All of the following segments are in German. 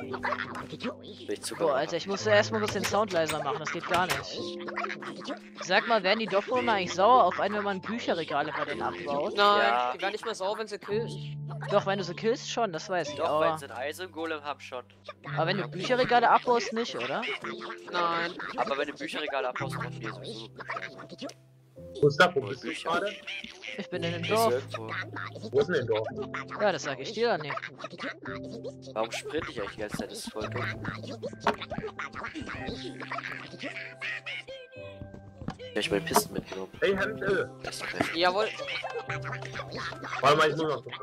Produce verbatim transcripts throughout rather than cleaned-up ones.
Ich zu Boah, Alter, ich musste erstmal kurz den Sound leiser machen, das geht gar nicht. Sag mal, werden die Dorfbewohner eigentlich sauer auf einen, wenn man Bücherregale bei denen abbaut? Nein, Ja. die werden nicht mehr sauer, wenn sie killst. Doch, wenn du sie killst schon, das weiß ich, Doch, weil aber... sie ein Eisengolem haben schon. Aber wenn du Bücherregale abbaust, nicht, oder? Nein. Aber wenn du Bücherregale abbaust, dann die sowieso. Gustav, wo bist du Bücher. gerade? Ich bin in dem Ist Dorf. irgendwo. Wo ist denn dein Dorf? Ja, das sag ich dir dann nicht. Warum sprinte ich eigentlich die ganze Zeit? Das ist voll dumm. Ja, ich meine Pisten mitgenommen. Hey, Hemd, Das ist doch heftig. Jawohl. warte mal, ich muss noch.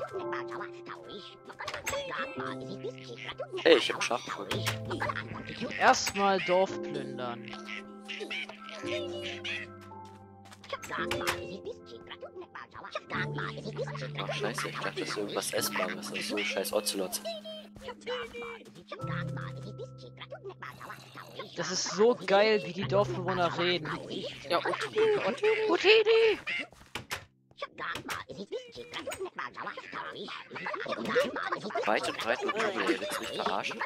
Hey, ich hab Schaf gefunden. Erstmal Dorf plündern. Ach, scheiße, ich dachte, das ist irgendwas Essbares. Das ist so scheiß Ocelot. Das ist so geil, wie die Dorfbewohner reden. Ja, okay, okay. Utini! Weit und breit und Dschungel, ey, willst du mich verarschen?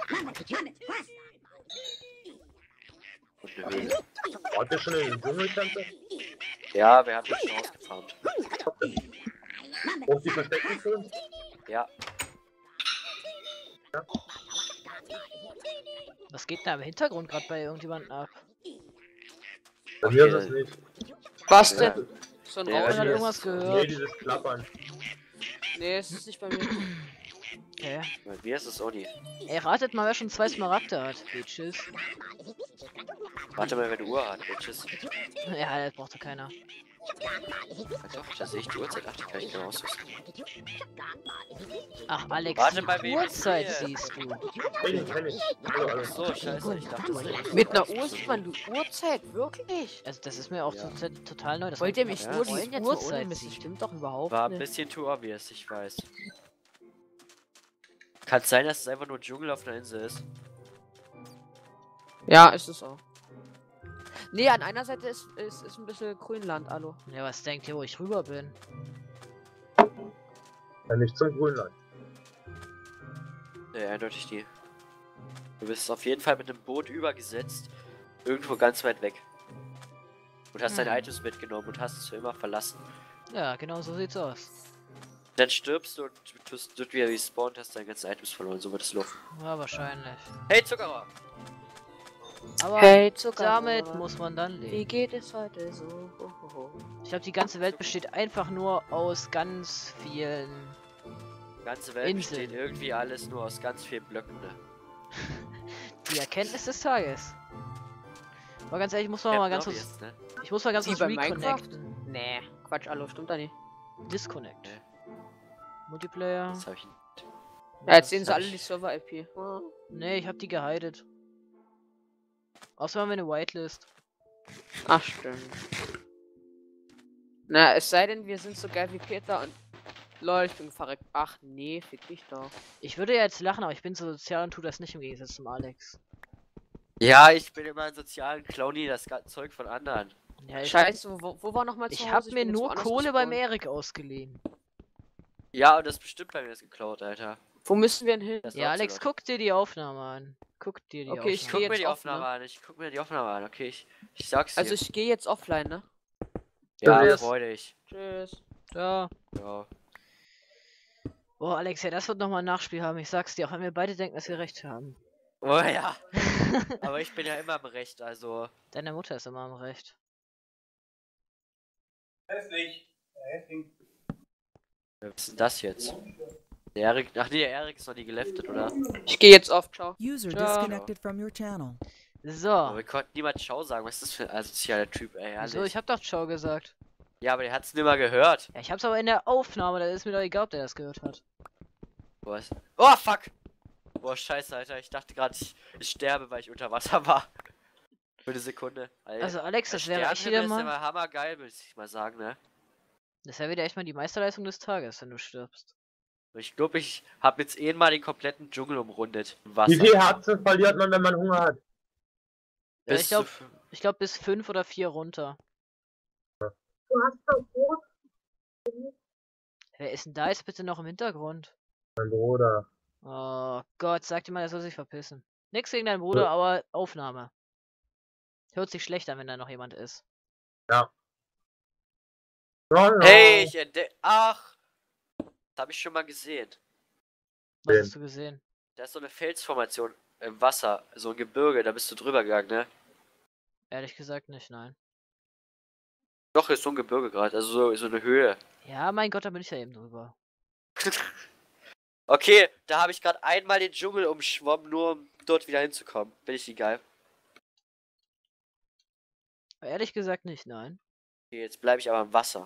Und eine Höhle. Wart ihr schon in den Dschungelkante? Ja, wir haben das schon ausgefarmt. Und die verstecken schon? Ja, Was geht da im Hintergrund gerade bei irgendjemandem ab? Bei mir Okay. ist es nicht. Was Ja. denn? So ein Ja, Ich Rauch? hab die gerade ist- irgendwas Nee, gehört. dieses Klappern. Nee, es ist nicht bei mir. Okay. bei mir ist es auch nie. Ey, ratet mal, wer schon zwei Smaragde hat. Bitches. Warte mal, wenn du Uhr hat, Bitches. Ja, das brauchte keiner. Ach doch, da sehe ich die Uhrzeit. Ach, die kann ich genau ausrüsten. Ach, Alex, Warte die mal, wen ich Uhrzeit sehe. siehst du. Hey, den kenn ich. Hallo, Ach alles. so, scheiße, ich dachte, das ist Mit einer Uhr sieht man die Uhrzeit, wirklich? Also, das ist mir auch Ja. to- total neu. Das Wollt ihr mich Ja, nur das die wollen jetzt Uhrzeit Uhrzeit messen? sieht. Stimmt doch überhaupt War ein nicht. bisschen too obvious, ich weiß. Kann es sein, dass es einfach nur Dschungel auf einer Insel ist? Ja, ist es auch. Nee, an einer Seite ist, ist, ist ein bisschen Grünland, hallo. Ja, was denkt ihr, wo ich rüber bin? Ja, nicht zum Grünland. Nee, eindeutig nie. Du bist auf jeden Fall mit einem Boot übergesetzt. Irgendwo ganz weit weg. Und hast Hm. deine Items mitgenommen und hast es für immer verlassen. Ja, genau so sieht's aus. Dann stirbst du und du tust dort wieder respawned, hast deine ganzen Items verloren. So wird es laufen. Ja, wahrscheinlich. Hey, Zuckerrohr! Aber Hey, Zucker. damit muss man dann Wie leben. geht es heute so? Ho, ho, ho. Ich glaube, die ganze Welt besteht einfach nur aus ganz vielen... Die ganze Welt Inseln. besteht irgendwie alles nur aus ganz vielen Blöcken, ne? Die Erkenntnis des Tages. Aber ganz ehrlich, ich muss mal, mal ganz kurz... Obvious, ne? Ich muss mal ganz Wie kurz bei Minecraft? reconnecten. Nee, Quatsch, hallo, stimmt da nicht. Disconnect. Nee. Multiplayer. Das hab ich nicht. Ja, jetzt sehen Das sie hab alle ich- die Server-I P. Nee, ich hab die gehidet. Außerdem haben wir eine Whitelist. Ach, stimmt. Na, es sei denn, wir sind so geil wie Peter und... Lol, ich bin verreckt. Ach, nee, fick dich doch. Ich würde ja jetzt lachen, aber ich bin so sozial und tu das nicht im Gegensatz zum Alex. Ja, ich bin immer ein sozialen Clowny, das ganze Zeug von anderen. Ja, ich, Scheiße, wo, wo war nochmal ich hab mir nur Kohle beim Meer. Erik ausgeliehen. Ja, und das ist bestimmt bei mir das geklaut, Alter. Wo müssen wir denn hin? Das Ja, Ocelot. Alex, guck dir die Aufnahme an. Guck dir die Okay, ich Ich Aufnahme guck mir jetzt die offen, Aufnahme ne? an, ich guck mir die Aufnahme an, okay, ich, ich sag's dir. Also ich gehe jetzt offline, ne? ja, Tschüss. freu dich. Tschüss. Ja. Ja. Boah, Alex, ja, das wird nochmal ein Nachspiel haben. Ich sag's dir, auch wenn wir beide denken, dass wir recht haben. Oh ja. Aber ich bin ja immer im Recht, also. Deine Mutter ist immer am Recht. Hässlich. Hässlich. Was ist denn das jetzt? Der Erik. Ach nee, der Erik ist noch nie geleftet, oder? Ich gehe jetzt auf, ciao. User Ciao. disconnected from your channel. So. Aber wir konnten niemand Ciao sagen. Was ist das für ein asozialer Typ, ey? Wieso? Ehrlich. Ich hab doch Ciao gesagt. Ja, aber der hat's nimmer gehört. Ja, ich hab's aber in der Aufnahme, da ist mir doch egal, ob der das gehört hat. Was? Oh, fuck! Boah, scheiße, Alter. Ich dachte gerade, ich, ich sterbe, weil ich unter Wasser war. Für eine Sekunde. Alter. Also Alex, Der das wäre echt wieder Sternenhimmel ist mal... immer hammergeil, würde ich mal sagen, ne? Das wäre wieder echt mal die Meisterleistung des Tages, wenn du stirbst. Ich glaube, ich habe jetzt eh mal den kompletten Dschungel umrundet. Im Wasser. Wie viel Herzen verliert man, wenn man Hunger hat? Ja, Bis ich glaube, zu- ich glaub, bis fünf oder vier runter. Du hast doch Brot, Wer ist denn da jetzt bitte noch im Hintergrund? mein Bruder. Oh Gott, sag dir mal, er soll sich verpissen. Nix gegen deinen Bruder, aber Aufnahme. Hört sich schlecht an, wenn da noch jemand ist. Ja. Hallo. Hey, ich entdecke. Ach! Das habe ich schon mal gesehen. Was Wen? hast du gesehen? Da ist so eine Felsformation im Wasser, so ein Gebirge, da bist du drüber gegangen, ne? Ehrlich gesagt nicht, nein. Doch, ist so ein Gebirge gerade, also so, so eine Höhe. Ja, mein Gott, da bin ich ja eben drüber. Okay, da habe ich gerade einmal den Dschungel umschwommen, nur um dort wieder hinzukommen. Bin ich egal. Ehrlich gesagt nicht, nein. Okay, jetzt bleibe ich aber im Wasser.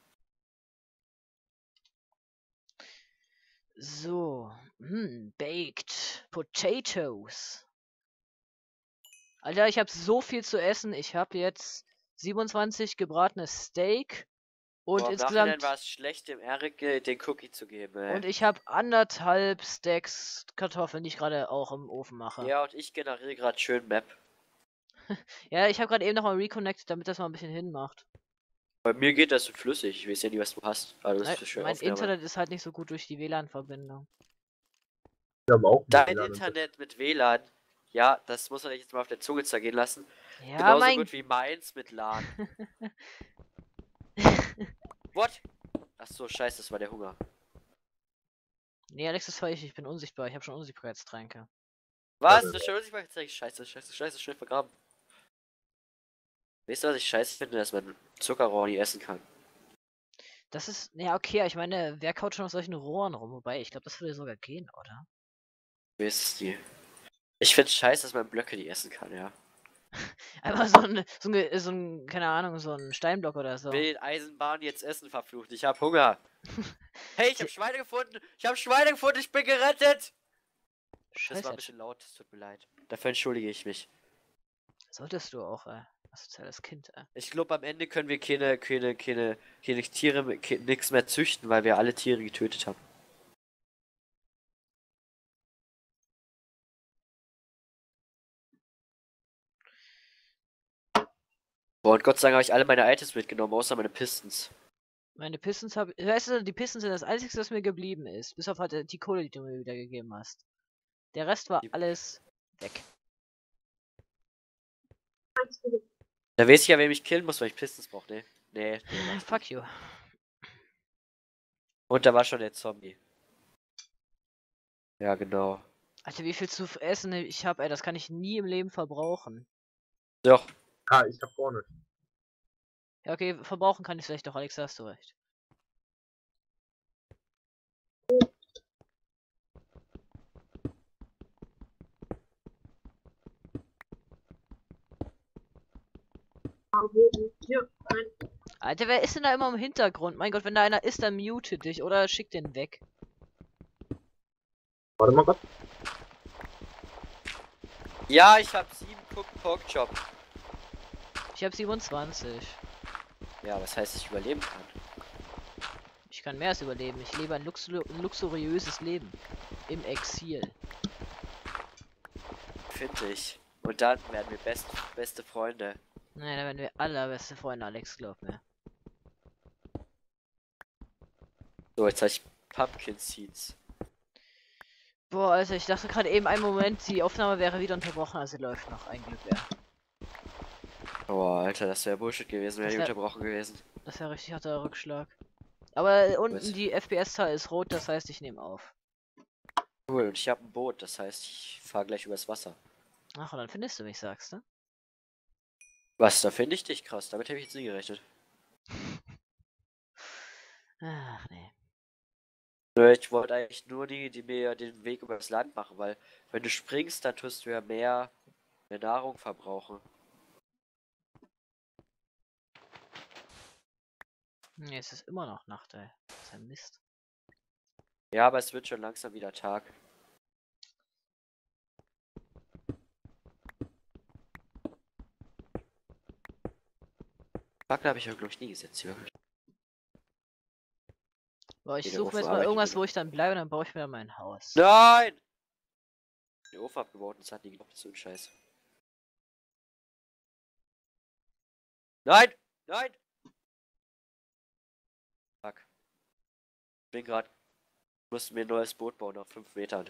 So. Hm, baked potatoes. Alter, ich habe so viel zu essen. Ich habe jetzt siebenundzwanzig gebratenes Steak und Boah, im Nachhinein insgesamt war es schlecht, dem Erik äh, den Cookie zu geben, ey. und ich habe anderthalb Stacks Kartoffeln, die ich gerade auch im Ofen mache. Ja, und ich generiere gerade schön Map. Ja, ich habe gerade eben nochmal reconnected, damit das mal ein bisschen hinmacht. Bei mir geht das so flüssig. Ich weiß ja nicht, was du hast. Aber das Nein, ist schön mein Aufnahme. Internet ist halt nicht so gut durch die W L A N-Verbindung. Wir haben auch Dein W L A N. Internet mit W L A N, ja, das muss man sich jetzt mal auf der Zunge zergehen lassen. Ja, Genauso mein... gut wie meins mit LAN. What? Ach so, scheiße, das war der Hunger. Nee, Alex, das war ich. Ich bin unsichtbar. Ich habe schon Unsichtbarkeitstränke. Was? Also- Das ist schon unsichtbar gezeigt. Scheiße, scheiße, scheiße, schnell vergraben. Weißt du, was ich scheiße finde, dass man Zuckerrohr nie essen kann? Das ist... Ja, okay, ich meine, wer kaut schon auf solchen Rohren rum? Wobei, ich glaube, das würde sogar gehen, oder? Wie ist es die? Ich finde scheiße, dass man Blöcke nie essen kann, ja. Einfach so ein, so ein, Ge- so ein, keine Ahnung, so ein Steinblock oder so. Will Eisenbahn jetzt essen, verflucht. Ich hab Hunger. Hey, ich hab Schweine gefunden. Ich hab Schweine gefunden. Ich bin gerettet. Das Scheiße. war ein bisschen laut. Es tut mir leid. Dafür entschuldige ich mich. Solltest du auch, äh, asoziales Kind, äh. Ich glaube, am Ende können wir keine, keine, keine, keine Tiere, nichts mehr züchten, weil wir alle Tiere getötet haben. Boah, und Gott sei Dank habe ich alle meine Items mitgenommen, außer meine Pistons. Meine Pistons habe weißt du, die Pistons sind das Einzige, was mir geblieben ist. Bis auf halt äh, die Kohle, die du mir wieder gegeben hast. Der Rest war Die- alles weg. Da weiß ich ja, wer mich killen muss, weil ich Pistons brauche. Nee. Nee. nee mach ich Fuck you. Und da war schon der Zombie. Ja, genau. Alter, wie viel zu essen ich habe, ey, das kann ich nie im Leben verbrauchen. Doch. Ah, ich hab vorne. Ja, okay, verbrauchen kann ich vielleicht doch, Alex, da hast du recht. Hier, ein. Alter, wer ist denn da immer im Hintergrund? Mein Gott, wenn da einer ist, dann mute dich oder schick den weg. Warte mal kurz. Ja, ich hab sieben Cook Pork Chop. Ich habe siebenundzwanzig. Ja, was heißt, ich überleben kann? Ich kann mehr als überleben. Ich lebe ein luxu luxuriöses Leben. Im Exil. Finde ich. Und dann werden wir best, beste Freunde. Nein, da werden wir allerbeste Freunde, Alex, glaub mir. So, jetzt habe ich Pumpkin Seeds. Boah, Alter, ich dachte gerade eben einen Moment, die Aufnahme wäre wieder unterbrochen, also läuft noch. Ein Glück, ja. Oh, Alter, das wäre Bullshit gewesen, wäre Das die wär- unterbrochen gewesen. Das wäre richtig harter Rückschlag. Aber äh, unten Was? die F P S-Zahl ist rot, das heißt, ich nehme auf. Cool, und ich habe ein Boot, das heißt, ich fahre gleich übers Wasser. Ach, und dann findest du mich, sagst du? Was, da finde ich dich krass, damit habe ich jetzt nie gerechnet. Ach, nee. Nö, ich wollte eigentlich nur die, die mir den Weg übers Land machen, weil wenn du springst, dann tust du ja mehr, mehr Nahrung verbrauchen. Nee, es ist immer noch Nacht, ey. Das ist ein Mist. Ja, aber es wird schon langsam wieder Tag. Fackel habe ich ja, glaube ich, nie gesetzt, hier wirklich. Boah, ich Nee, der suche Ofen mir jetzt mal arbeitet irgendwas, immer. wo ich dann bleibe, dann baue ich mir mein Haus. Nein! Den Ofen abgebaut und es hat nie geklappt, so ein Scheiß. Nein! Nein! Fuck. Ich bin gerade Mussten mir ein neues Boot bauen auf fünf Metern.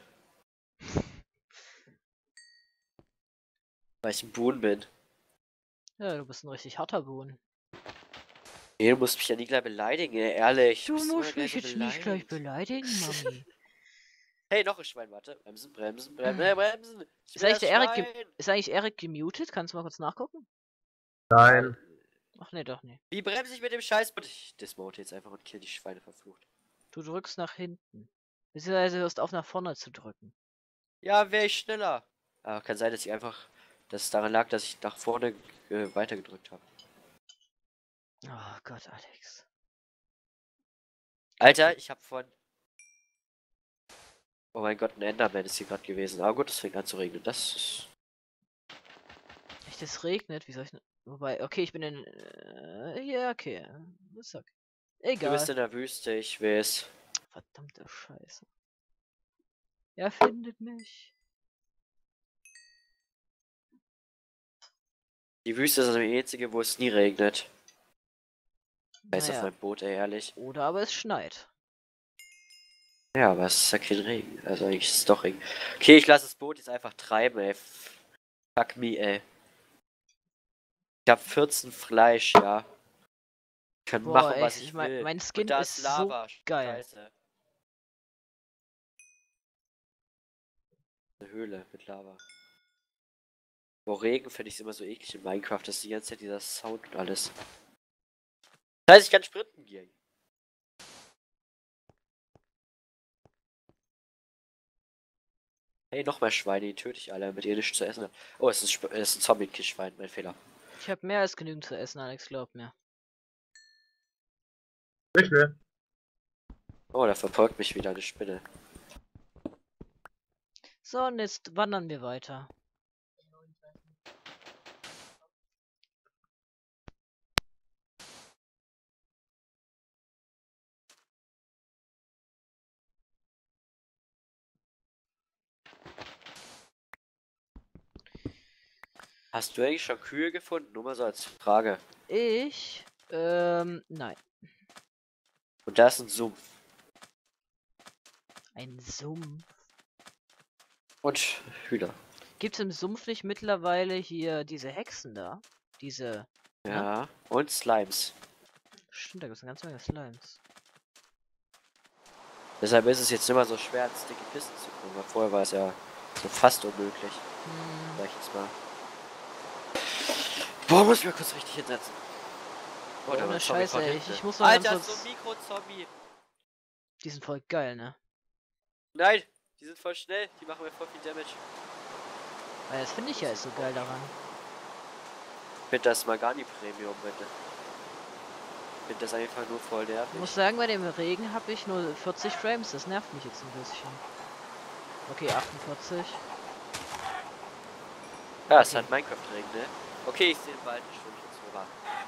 Weil ich ein Buhn bin. Ja, du bist ein richtig harter Buhn. Nee, du musst mich ja nie gleich beleidigen, ey, ehrlich. Du bist immer musst gleich mich so jetzt nicht gleich beleidigt. beleidigen, Mami. Hey, noch ein Schwein, warte. Bremsen, bremsen, bremsen, bremsen. Ich Ist will eigentlich, das der Erik ge Schwein. ist eigentlich Erik gemutet? Kannst du mal kurz nachgucken? Nein. Ach nee, doch nicht. Wie bremse ich mit dem Scheiß? Ich dismote jetzt einfach und kill die Schweine verflucht. Du drückst nach hinten. Beziehungsweise hörst auf nach vorne zu drücken. Ja, wäre ich schneller. Aber kann sein, dass ich einfach, dass es daran lag, dass ich nach vorne äh, weitergedrückt habe. Oh Gott, Alex. Alter, ich hab von. Oh mein Gott, ein Enderman ist hier gerade gewesen. Aber gut, es fängt an zu regnen. Das ist. Echt, es regnet? Wie soll ich. Wobei, okay, ich bin in. Äh, ja, okay. Ist okay. Egal. Du bist in der Wüste, ich weiß. Verdammte Scheiße. Er findet mich. Die Wüste ist das einzige, wo es nie regnet. Scheiß auf Naja. mein Boot, ey, ehrlich. Oder aber es schneit. Ja, aber es ist ja kein Regen. Also eigentlich ist es doch Regen. Okay, ich lasse das Boot jetzt einfach treiben, ey. Fuck me, ey. Ich hab vierzehn Fleisch, ja. Ich kann Boah, machen, ey, was ich ich mein- will. mein Skin Und da ist ist so Lava. geil. Scheiße. Eine Höhle mit Lava. Vor Regen finde ich es immer so eklig in Minecraft, dass die ganze Zeit dieser Sound und alles. Das heißt, ich kann sprinten gehen. Hey, noch mehr Schweine, die töte ich alle, damit ihr nichts zu essen habt. Oh, es ist, Sp- es ist ein Zombie-Kiss-Schwein, mein Fehler. Ich habe mehr als genügend zu essen, Alex, glaub mir. Nicht mehr. Oh, da verfolgt mich wieder eine Spinne. So, und jetzt wandern wir weiter. Hast du eigentlich schon Kühe gefunden? Nur mal so als Frage. Ich? Ähm, nein. Und da ist ein Sumpf. Ein Sumpf. Und Hühner. Gibt's im Sumpf nicht mittlerweile hier diese Hexen da? Diese. Ja. Und Slimes. Stimmt, da gibt's eine ganze Menge Slimes. Deshalb ist es jetzt immer so schwer, an Sticky Pisten zu kommen. Weil vorher war es ja so fast unmöglich. Hm, Sag ich jetzt mal. Boah, muss ich mal kurz richtig hinsetzen. Oh, da war ohne ein Zombie Scheiße, von ey, hinten. ich, ich muss mal ganz Alter, kurz. so ein Mikro-Zombie. Die sind voll geil, ne? Nein, die sind voll schnell. Die machen mir voll viel Damage. Weil das finde ich ja ist so geil daran. Ich finde das Magani Premium, bitte. Ich finde das einfach nur voll Ich nervig. muss sagen, bei dem Regen habe ich nur vierzig Frames. Das nervt mich jetzt ein bisschen. Okay, achtundvierzig. Ja, es Okay. hat Minecraft-Regen, ne? Okay, ich sehe den Wald, ich schwimme jetzt rüber.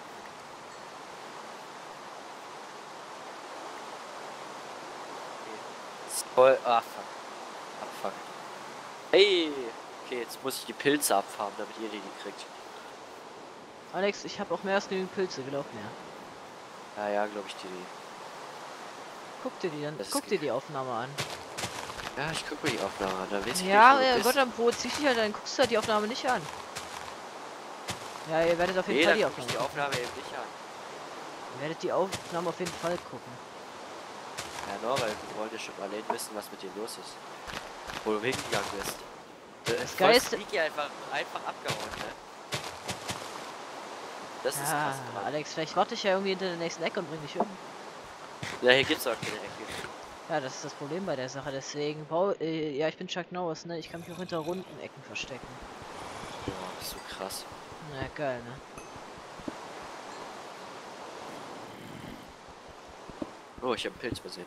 Okay. Ist voll. Ah, fuck. Ah, fuck. Hey! Okay, jetzt muss ich die Pilze abfarmen, damit ihr die nicht kriegt. Alex, ich habe auch mehr als genügend Pilze, glaub mir. Ja, ja, glaube ich, die. Guck dir die dann, Das ist guck dir die Aufnahme an. Ja, ich guck mir die Aufnahme an, da weiß ich Ja, nicht, wo ja du Gott, bist. dann provozier dich halt, dann guckst du halt die Aufnahme nicht an. Ja, ihr werdet auf jeden Nee, Fall dann die guck ich Aufnahme. die gucken. Aufnahme eben nicht an. Ihr werdet die Aufnahme auf jeden Fall gucken. Ja, no, weil wir wollen ja schon allein wissen, was mit dir los ist. Wo du hingegangen bist. Äh, Das voll Geilste- sneaky einfach, einfach abgehauen, ne? Das ist Ja, krass dran. Alex, vielleicht warte ich ja irgendwie hinter der nächsten Ecke und bring dich um. Ja, hier gibt's auch keine Ecke. Ja, das ist das Problem bei der Sache, deswegen bau, äh, ja, ich bin Chuck Norris, ne? Ich kann mich auch hinter runden Ecken verstecken. Boah, so krass. Na, geil, ne? Oh, ich hab einen Pilz gesehen.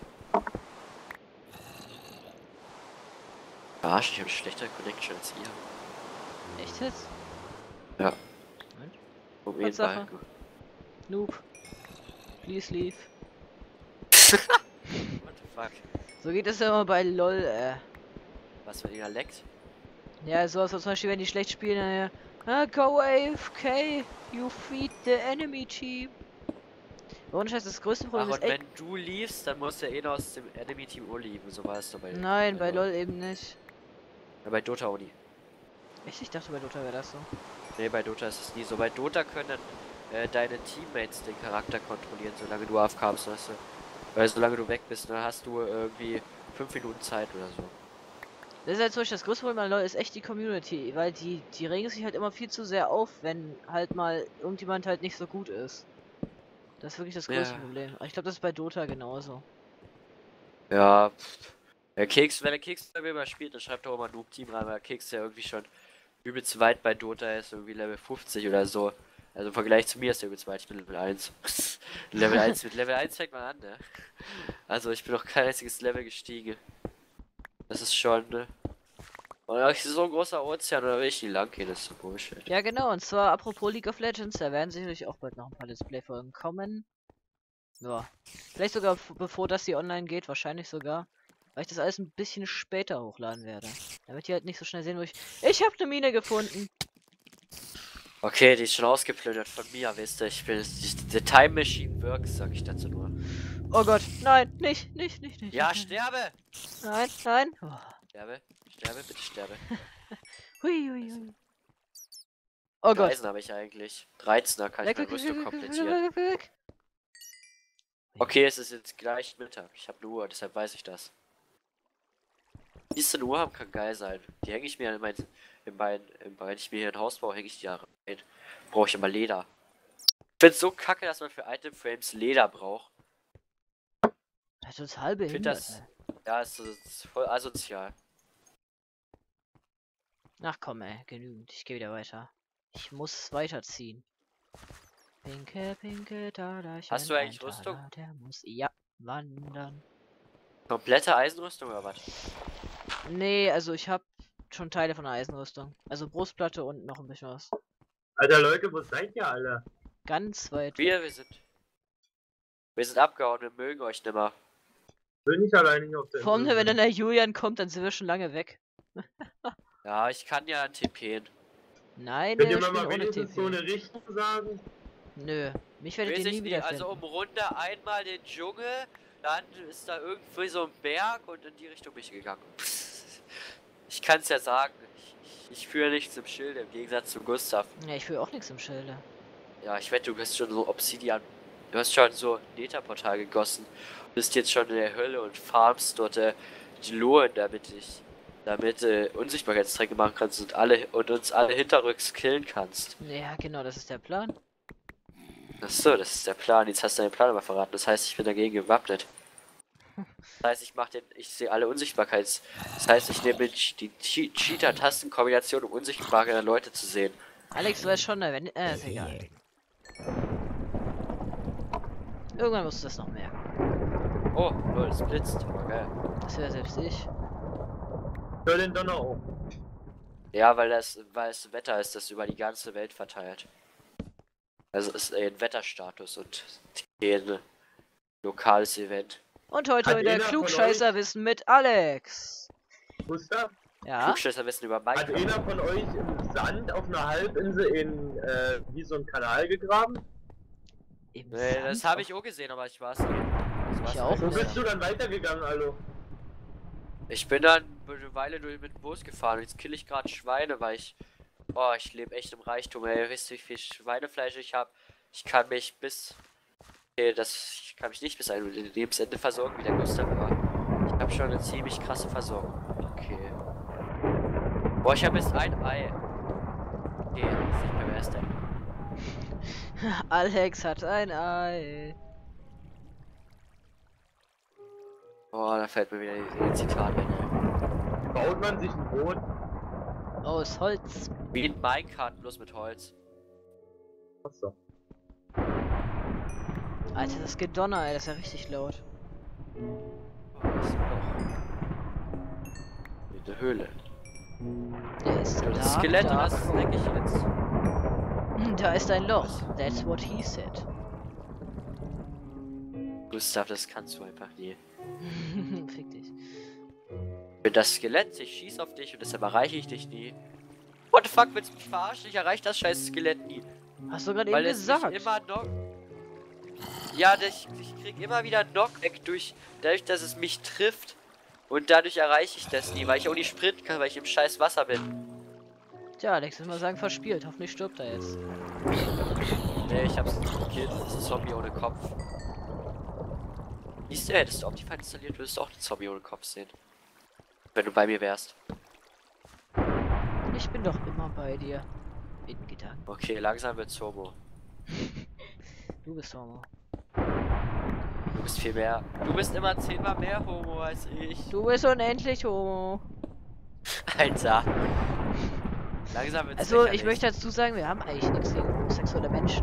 Arsch, ich habe schlechtere Connection als ihr. Echt jetzt? Ja. Moment. Um jeden Tatsache. Fall. Noob. Please leave. What the fuck? So geht es ja immer bei LOL, äh. Was, wenn ihr leckt? Ja, so also zum Beispiel, wenn die schlecht spielen, dann ja, ah, go A F K, you feed the enemy team. Ohne Scheiß, das größte Ach, Problem und ist echt. wenn du liefst, dann muss der eh noch aus dem Enemy-Team Ur lieben, so war es doch bei Nein, bei LOL. LOL eben nicht. Ja, bei Dota Uni. Echt? Ich dachte, bei Dota wäre das so. Nee, bei Dota ist es nie so. Bei Dota können äh, deine Teammates den Charakter kontrollieren, solange du A F K bist, weißt du? Weil solange du weg bist, dann hast du irgendwie fünf Minuten Zeit oder so. Das ist halt zum Beispiel das größte Problem an LOL ist echt die Community, weil die, die regen sich halt immer viel zu sehr auf, wenn halt mal irgendjemand halt nicht so gut ist. Das ist wirklich das größte Ja. Problem. Aber ich glaube, das ist bei Dota genauso. Ja, pff. Der Keks, wenn der Keks bei mir mal spielt, dann schreibt er auch mal Noob Team rein, weil der Keks ja irgendwie schon übelst weit bei Dota ist, irgendwie Level fünfzig oder so. Also im Vergleich zu mir ist der übelst weit, ich bin Level eins. Level eins, mit Level eins fängt man an, ne? Also ich bin noch kein einziges Level gestiegen. Das ist schon, ne? Und da ist so ein großer Ozean, oder will ich nie lang gehen, das ist so Bullshit. Ja, genau, und zwar apropos League of Legends, da werden sicherlich auch bald noch ein paar Let's Play-Folgen kommen. Ja. Vielleicht sogar f- bevor das hier online geht, wahrscheinlich sogar. Weil ich das alles ein bisschen später hochladen werde. Damit ihr halt nicht so schnell sehen, wo ich. Ich habe eine Mine gefunden! Okay, die ist schon ausgeplündert von mir, wisst ihr, ich bin die, die Time Machine works, sag ich dazu nur. Oh Gott, nein, nicht, nicht, nicht, nicht. Ja, nicht, sterbe! Nein, nein. Oh. Sterbe, sterbe, bitte sterbe. Hui, hui, hui. Oh Gott. Eisen habe ich eigentlich. dreizehner kann ich Weg, meine weg, weg, Rüstung weg, weg, komplettieren. weg, weg, weg. Okay, es ist jetzt gleich Mittag. Ich habe eine Uhr, deshalb weiß ich das. Diese Uhr haben kann geil sein. Die hänge ich mir in mein, in mein, in, wenn ich mir hier ein Haus baue, hänge ich die rein. Brauche ich immer Leder. Ich finde so kacke, dass man für Item Frames Leder braucht. Das ist total Ich finde behindert. das, ey. ja, ist, ist voll asozial. Ach komm, ey, genügend. Ich gehe wieder weiter. Ich muss weiterziehen. Pinke, pinke, da, da. Ich Hast du eigentlich Rüstung? Der muss ja wandern. Komplette Eisenrüstung oder was? Nee, also ich habe schon Teile von der Eisenrüstung. Also Brustplatte und noch ein bisschen was. Alter Leute, wo seid ihr alle? Ganz weit. Wir, wir sind. Wir sind abgehauen, wir mögen euch nimmer. Bin ich alleine hier auf der Vor allem, Insel? wenn dann der Julian kommt, dann sind wir schon lange weg. Ja, ich kann ja T P'n. Nein, Könnt wir ihr mir spielen mal ohne wenigstens T so eine P. Richtung sagen? Nö, mich werdet Weiß ihr ich nie nicht, wieder also um Runde einmal den Dschungel, dann ist da irgendwie so ein Berg und in die Richtung bin ich gegangen. Ich kann es ja sagen, ich, ich, ich führe nichts im Schilde, im Gegensatz zu Gustav. Ja, ich will auch nichts im Schilde. Ja, ich wette, du bist schon so Obsidian. Du hast schon so ein Netherportal gegossen. Bist jetzt schon in der Hölle und farmst dort äh, die Lohen, damit ich damit äh, Unsichtbarkeitstränke machen kannst und alle und uns alle hinterrücks killen kannst. Ja, genau, das ist der Plan. Achso, das ist der Plan. Jetzt hast du deinen Plan aber verraten. Das heißt, ich bin dagegen gewappnet. Das heißt, ich mache den. Ich sehe alle Unsichtbarkeits. Das heißt, ich nehme die Che- Cheater-Tastenkombination, um unsichtbare Leute zu sehen. Alex, du weißt schon, ne, wenn. Äh, ist egal. Irgendwann musst du das noch merken. Oh, lol, es blitzt. Aber geil. Das wäre selbst ich. Hör den Donner auf. Ja, weil das, weil es Wetter ist, das über die ganze Welt verteilt. Also es ist ein Wetterstatus und ein lokales Event. Und heute Hat wieder einer von Klugscheißerwissen mit Alex. Gustav, Ja? Klugscheißer wissen über hat Minecraft. einer von euch im Sand auf einer Halbinsel in, äh, wie so ein Kanal gegraben? Im Nee, das Sand habe ich auf- auch gesehen, aber ich war's nicht. Das war's Ich auch Wo nicht. bist du dann weitergegangen, Allo? Ich bin dann eine Weile durch mit dem Bus gefahren. Jetzt kill ich gerade Schweine, weil ich. Oh, ich lebe echt im Reichtum, ey. Wisst ihr, wie viel Schweinefleisch ich habe? Ich kann mich bis. Okay, das. Ich kann mich nicht bis ein Lebensende versorgen, wie der Gustav war. Ich habe schon eine ziemlich krasse Versorgung. Okay. Boah, ich habe jetzt ein Ei. Okay, das ist nicht mehr erst ein. Alex hat ein Ei. Boah, da fällt mir wieder ein Zitat ein. ey. Baut man sich ein Boot? Aus Holz. Wie in Minecraft, bloß mit Holz. Achso. Alter, das Gedonner, ey, das ist ja richtig laut. Oh, das ist ein Loch. Mit der Höhle. Der ist Ja, da. das Skelett, da. das snack ich jetzt. Hm, Da ist ein Loch. That's what he said. Gustav, das kannst du einfach nie. Fick dich. Ich bin das Skelett, ich schieß auf dich und deshalb erreiche ich dich nie. What the fuck, willst du mich verarschen? Ich erreiche das scheiß Skelett nie. Hast du gerade Weil eben es mich gesagt? immer noch. Ja, ich, ich krieg immer wieder Knockback durch, dadurch, dass es mich trifft. Und dadurch erreiche ich das nie, weil ich auch nicht sprinten kann, weil ich im scheiß Wasser bin. Tja, Alex, will mal sagen, verspielt. Hoffentlich stirbt er jetzt. Nee, ich hab's nicht gekillt. Das ist ein Zombie ohne Kopf. Siehst du, hättest du Optifine installiert, würdest du auch einen Zombie ohne Kopf sehen. Wenn du bei mir wärst. Ich bin doch immer bei dir. In Gedanken. Okay, langsam wird's Homo. Du bist Homo. Du bist viel mehr. Du bist immer zehnmal mehr Homo als ich. Du bist unendlich Homo. Alter. Langsam wird's Also, ich lächerlich. möchte dazu sagen, wir haben eigentlich nichts gegen homosexuelle Menschen.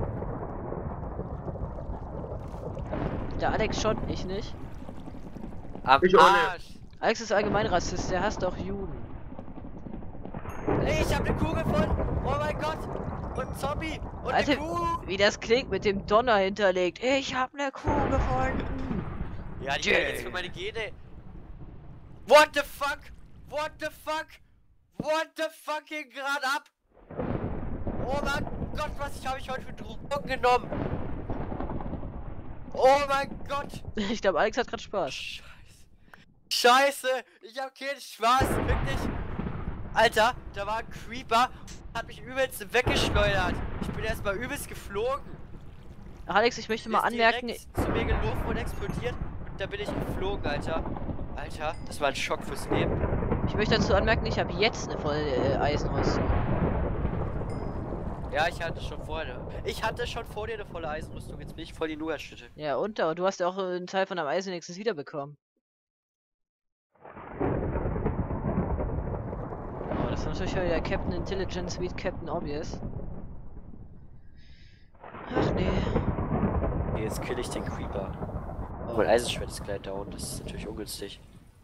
Der Alex schon, ich nicht. Am Ich auch nicht. Arsch. Alex ist allgemein Rassist, der hasst auch Juden. Ey, ich hab eine Kuh gefunden. Oh mein Gott. Und ein Zombie. Und Alter, eine Kuh. wie das klingt mit dem Donner hinterlegt. Ich hab eine Kuh gefunden. Ja, die werden jetzt für meine Gene. What the fuck? What the fuck? What the fuck geht gerade ab? Oh mein Gott, was ich habe ich heute für Drogen genommen? Oh mein Gott. Ich glaube, Alex hat gerade Spaß. Scheiße. Scheiße. Ich hab keinen Spaß, wirklich. Alter, da war ein Creeper und hat mich übelst weggeschleudert. Ich bin erstmal übelst geflogen. Ach, Alex, ich möchte mal Ist anmerken, direkt zu mir gelaufen und explodiert und da bin ich geflogen, Alter. Alter, das war ein Schock fürs Leben. ich möchte dazu anmerken, ich habe jetzt eine volle äh, Eisenrüstung. Ja, ich hatte schon vorher. Ich hatte schon vor dir eine volle Eisenrüstung. Jetzt bin ich voll die Nougat-Schütte. Ja, und da, du hast ja auch äh, einen Teil von deinem Eisen nächstes wiederbekommen. Oh, das war natürlich wieder Captain Intelligence wie Captain Obvious. Ach nee. Okay, jetzt kill ich den Creeper. Oh, mein Eisenschwert ist gleich down. Das ist natürlich ungünstig.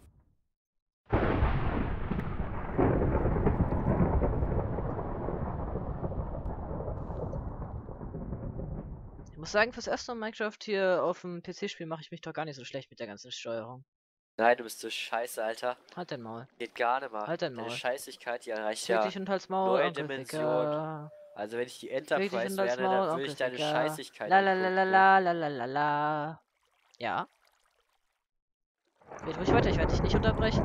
Ich muss sagen, fürs erste Mal Minecraft hier auf dem P C-Spiel mache ich mich doch gar nicht so schlecht mit der ganzen Steuerung. Nein, du bist so scheiße, Alter. Halt dein Maul. Geht gar nicht mal. Halt dein Deine Maul. Scheißigkeit, die erreicht Fick ja. dich und halt's Maul, neue Onkel Dimension. Ficker. Also wenn ich die Fick dich Enterprise und halt's wäre, Maul, dann würde Onkel ich deine Ficker. Scheißigkeit. La la la nicht la finden. la la la la la. Ja. Red ruhig weiter, ich werde dich nicht unterbrechen.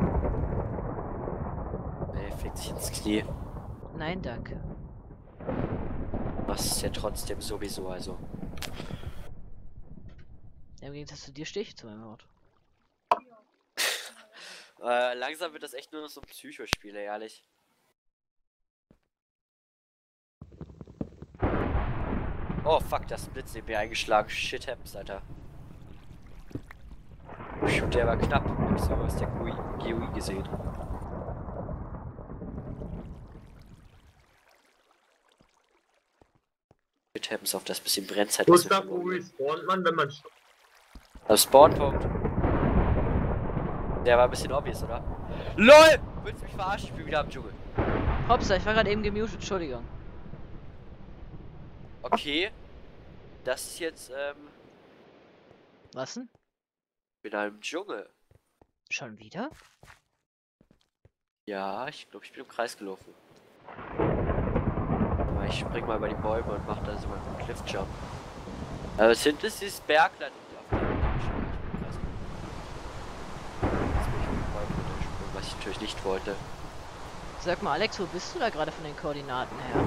Nee, fick dich ins Knie. Nein, danke. Was ist ja trotzdem sowieso, also. Im Gegensatz zu dir stehe ich zu meinem Wort. Äh, langsam wird das echt nur noch so ein Psychospiel, ey, ehrlich. Oh fuck, das ist ein Blitz in mir eingeschlagen. Shit happens, Alter. Pfiuh, der war knapp. Hab ich so aus der G U I gesehen. Shit happens, auf das bisschen Brennzeit. was wir Gustav, wo verloren haben. respawnt man, wenn man stirbt? Das Spawnpunkt. Der war ein bisschen obvious, oder? LOL! Willst du mich verarschen? Ich bin wieder am Dschungel. Hopsa, ich war gerade eben gemutet, Entschuldigung. Okay. Das ist jetzt, ähm, Was denn? in einem Dschungel. Schon wieder? Ja, ich glaube, ich bin im Kreis gelaufen. Aber ich spring mal über die Bäume und mach da so einen Cliffjump. Aber es hinten ist dieses Bergland, auf dem ich bin im Kreis gelaufen. Jetzt bin ich mit den Bäumen runtergesprungen, was ich natürlich nicht wollte. Sag mal, Alex, wo bist du da gerade von den Koordinaten her?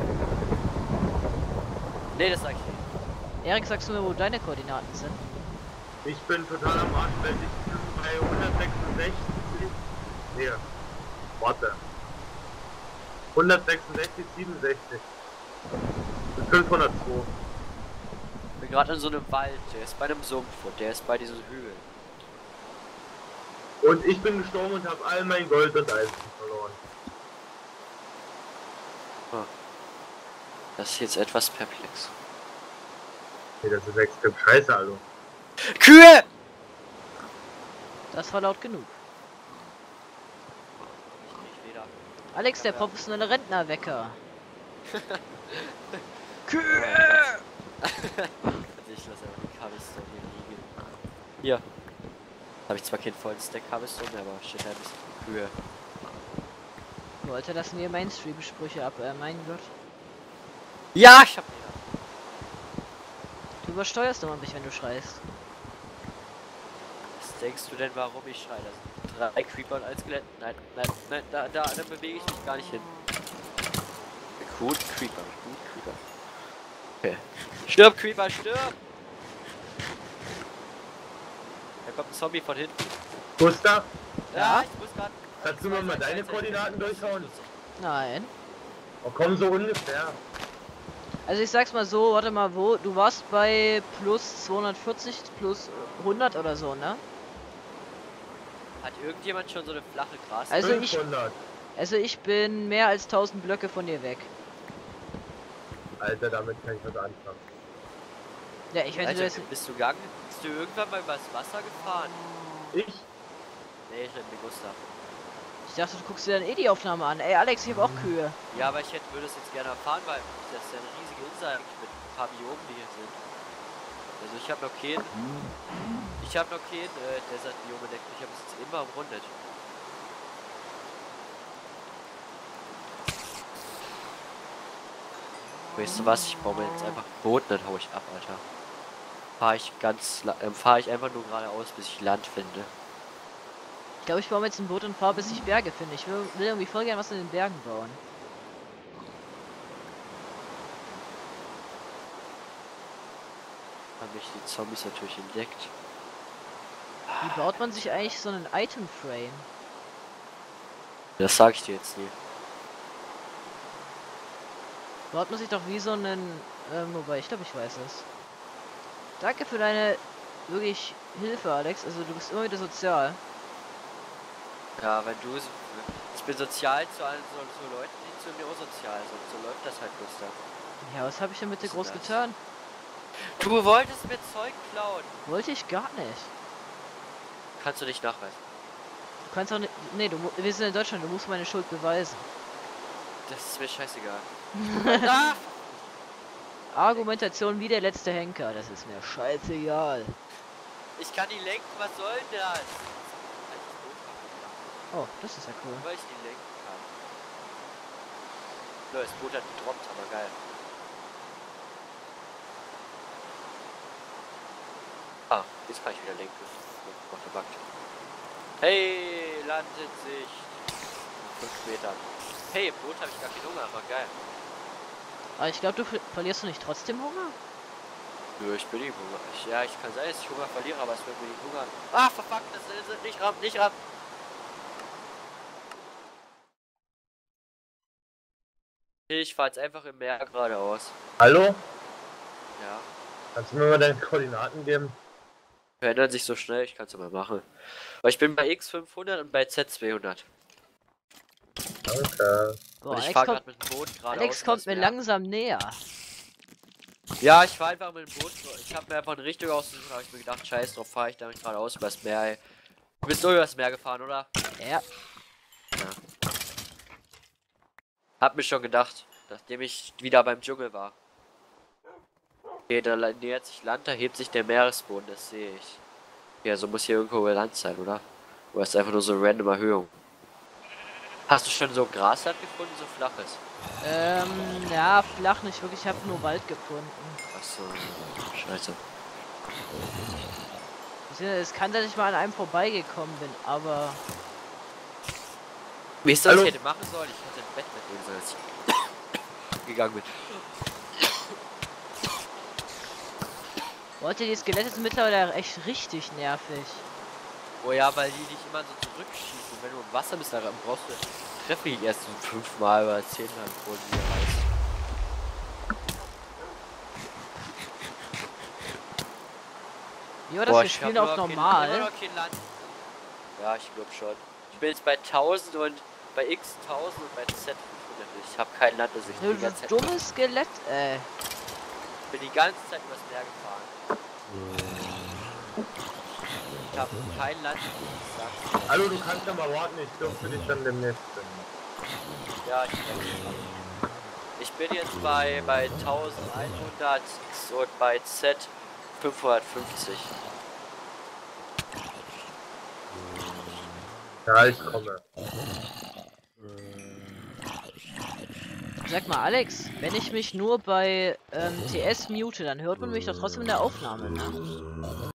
Nee, das sag ich nicht. Erik, sagst du mir, wo deine Koordinaten sind? Ich bin total am Arsch, weil ich bin bei hundertsechsundsechzig. Nee, warte. hundertsechsundsechzig, siebenundsechzig. Bis fünfhundertzwei. Ich bin gerade in so einem Wald, der ist bei einem Sumpf und der ist bei diesen Hügeln. Und ich bin gestorben und habe all mein Gold und Eisen verloren. Das ist jetzt etwas perplex. Nee, das ist extrem scheiße, also. Kühe! Das war laut genug. Ich krieg weder. Alex, der professionelle Rentnerwecker. Kühe! Also ich lasse einfach die Cobblestone hier liegen. Hier. Habe ich zwar keinen vollen Stack Cobblestone, aber shit, ein bisschen Kühe. Leute, lassen wir Mainstream-Sprüche ab, äh, mein Gott. Ja, ich hab wieder. Du übersteuerst immer mich, wenn du schreist. Was denkst du denn, warum ich schreie? Das sind drei Creeper und ein Skelett. Nein, nein, nein, da, da, da bewege ich mich gar nicht hin. Gut, Creeper, gut, Creeper. Okay. Stirb, Creeper, stirb! Da kommt ein Zombie von hinten. Gustav, Ja, Ja? ich muss gerade. kannst du mir mal deine Koordinaten durchhauen? Nein. Oh, komm, so ungefähr. Also ich sag's mal so, warte mal, wo? Du warst bei plus zweihundertvierzig, plus hundert oder so, ne? Hat irgendjemand schon so eine flache Gras? Also ich, fünfhundert. also ich bin mehr als tausend Blöcke von dir weg. Alter, damit kann ich was anfangen. Ja, ich weiß Alter, nicht, bist du gegangen? Bist du irgendwann mal übers Wasser gefahren? Ich? Nee, ich bin Gustav. ich dachte, du guckst dir dann eh die Aufnahme an. Ey, Alex, ich hab auch Kühe. Ja, aber ich hätte, würde es jetzt gerne erfahren, weil das ist ja eine riesige Insel eigentlich mit ein paar Biomen, die hier sind. Also ich habe noch keinen, ich habe noch keinen äh, Desert-Biom entdeckt. Ich habe es jetzt immer umrundet. Weißt du was? Ich baue mir jetzt einfach ein Boot, dann hau ich ab, Alter. Fahre ich ganz, ähm, fahre ich einfach nur geradeaus, bis ich Land finde. Ich glaube, ich baue mir jetzt ein Boot und fahre, bis ich Berge finde. Ich will, will irgendwie voll gerne was in den Bergen bauen. Haben mich die Zombies natürlich entdeckt. Wie baut man sich eigentlich so einen Item-Frame? Das sage ich dir jetzt nie. Baut man sich doch wie so einen... Ähm, wobei, ich glaube, ich weiß es. Danke für deine wirklich Hilfe, Alex. Also du bist immer wieder sozial. Ja, wenn du... Ich bin sozial zu allen so, zu Leuten, die zu mir auch sozial sind. So läuft das halt, Gustav. Ja, was habe ich denn mit dir Was groß ist das? getan? Du wolltest mir Zeug klauen. Wollte ich gar nicht. Kannst du nicht nachweisen. Du kannst auch nicht... Nee, du, mu- wir sind in Deutschland, du musst meine Schuld beweisen. Das ist mir scheißegal. Ah! Argumentation wie der letzte Henker, das ist mir scheißegal. Ich kann die lenken, was soll denn das? Oh, das ist ja cool. Weil ich die lenken kann. Nö, das Boot hat gedroppt, aber geil. Ah, jetzt kann ich wieder lenken. Macht der Bug. Hey, Land in Sicht. Fünf Metern. Hey, im Boot habe ich gar keinen Hunger, aber geil. Aber ich glaube, du ver verlierst du nicht trotzdem Hunger? Nö, ich bin nicht Hunger. Ich, ja, ich kann sein, dass ich Hunger verliere, aber es wird mir nicht Hunger. Ah, verfuck, das ist nicht ran, nicht ran. Ich fahre jetzt einfach im Meer geradeaus. Hallo? Ja. Kannst du mir mal deine Koordinaten geben? Verändern sich so schnell, ich kann es mal machen. Aber ich bin bei X fünfhundert und bei Z zweihundert. Danke. Boah, Und ich Alex fahre kommt, gerade mit dem Boot geradeaus. Alex kommt übers mir Meer. langsam näher. Ja, ich fahre einfach mit dem Boot. Ich habe mir einfach eine Richtung ausgesucht, habe ich mir gedacht, scheiß drauf, fahre ich damit geradeaus übers Meer, ey. Du bist nur übers Meer gefahren, oder? Ja. Hab mir schon gedacht, nachdem ich wieder beim Dschungel war. Okay, da nähert sich Land, da hebt sich der Meeresboden, das sehe ich. Ja, so muss hier irgendwo Land sein, oder? Oder ist einfach nur so eine random Erhöhung? Hast du schon so Grasland gefunden, so flaches? Ähm, ja, flach nicht wirklich, ich habe nur Wald gefunden. Achso, scheiße. Es kann sein, dass ich mal an einem vorbeigekommen bin, aber... Wie ist das, Hallo? ich hätte machen sollen? Ich hätte im Bett mitnehmen sollen, als ich gegangen bin. Leute, die Skelette sind mittlerweile echt richtig nervig. Oh ja, weil die dich immer so zurückschießen. Wenn du im Wasser bist, dann brauchst du... Treffe ich erst so fünfmal oder zehnmal pro Linie reißt. Ja, das wir spielen auf normal. Kein, immer noch kein Land. Ja, ich glaube schon. Ich bin jetzt bei tausend und bei X tausend und bei Z fünfhundert. Ich habe kein Land, das ich Du die ganze Zeit... dummes Skelett, ey. Ich bin die ganze Zeit übers Meer gefahren. Ich habe kein Land, ich sag's. Hallo, du kannst ja mal warten, ich dürfte dich dann demnächst finden. Ja, ich bin, ich bin jetzt bei, bei eintausendeinhundert X und bei Z fünfhundertfünfzig. Ja, ich komme. Sag mal, Alex, wenn ich mich nur bei ähm, T S mute, dann hört man mich doch trotzdem in der Aufnahme, ne?